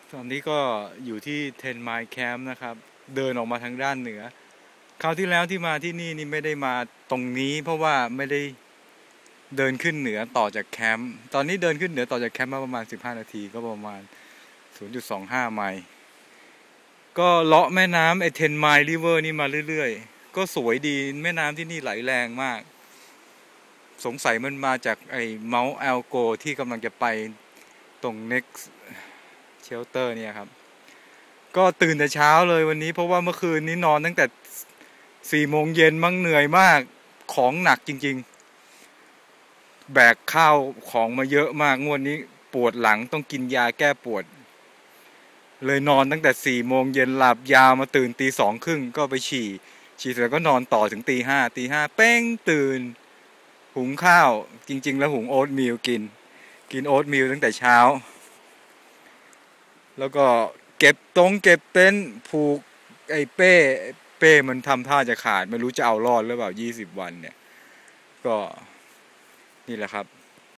ตอนนี้ก็อยู่ที่10 Mile Camp นะครับเดินออกมาทางด้านเหนือคราวที่แล้วที่มาที่นี่ไม่ได้มาตรงนี้เพราะว่าไม่ได้เดินขึ้นเหนือต่อจากแคมป์ตอนนี้เดินขึ้นเหนือต่อจากแคมป์มาประมาณ15 นาทีก็ประมาณ 0.25 ไมล์ก็เลาะแม่น้ำไอ้10 Mile River นี่มาเรื่อยๆก็สวยดีแม่น้ำที่นี่ไหลแรงมากสงสัยมันมาจากไอ้ Mount Elgo ที่กำลังจะไปตรง Next Shelter เนี่ยครับก็ตื่นแต่เช้าเลยวันนี้เพราะว่าเมื่อคืนนี้นอนตั้งแต่4 โมงเย็นมั้งเหนื่อยมากของหนักจริงๆแบกข้าวของมาเยอะมากงวดนี้ปวดหลังต้องกินยาแก้ปวดเลยนอนตั้งแต่4 โมงเย็นหลับยาวมาตื่นตี 2 ครึ่งก็ไปฉี่เสร็จก็นอนต่อถึงตี 5เป้งตื่นหุงข้าวจริงๆแล้วหุงโอ๊ตมิลกินโอ๊ตมิลตั้งแต่เช้าแล้วก็เก็บเต็นท์ผูกไอ้เป้มันทำท่าจะขาดไม่รู้จะเอารอดหรือเปล่า20 วันเนี่ยก็นี่แหละครับ